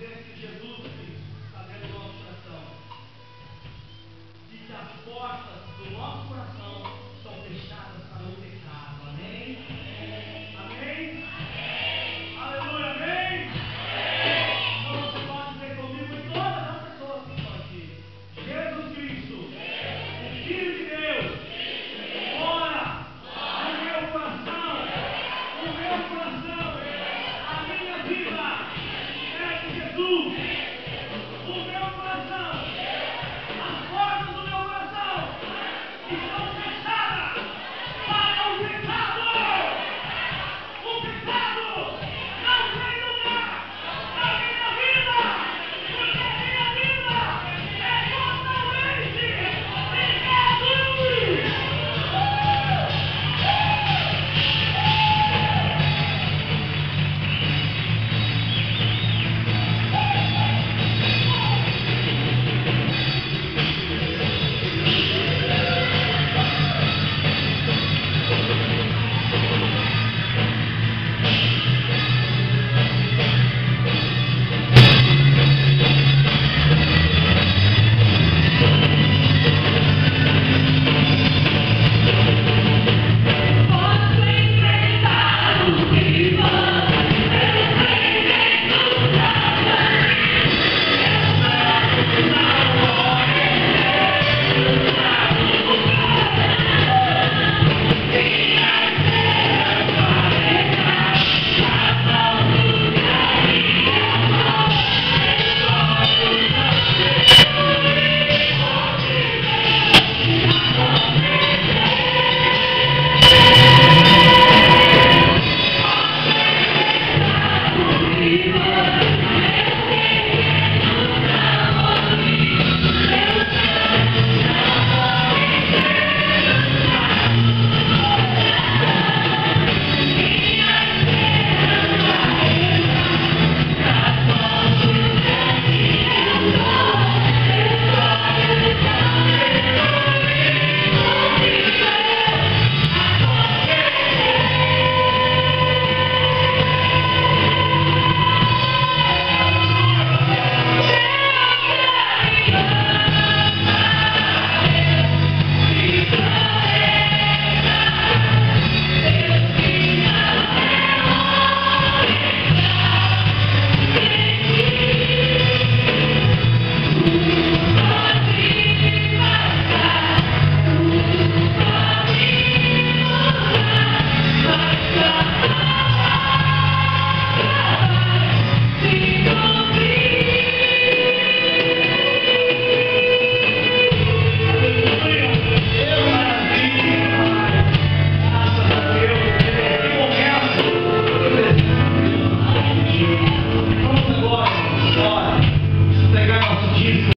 cremos que Jesus Cristo está dentro do nosso coração e que as portas do nosso coração estão fechadas para o pecado. Amém? Amém? Aleluia, amém? Então você pode dizer comigo e todas as pessoas que estão aqui: Jesus Cristo, o Filho de Deus, mora no meu coração, a minha vida é de Jesus.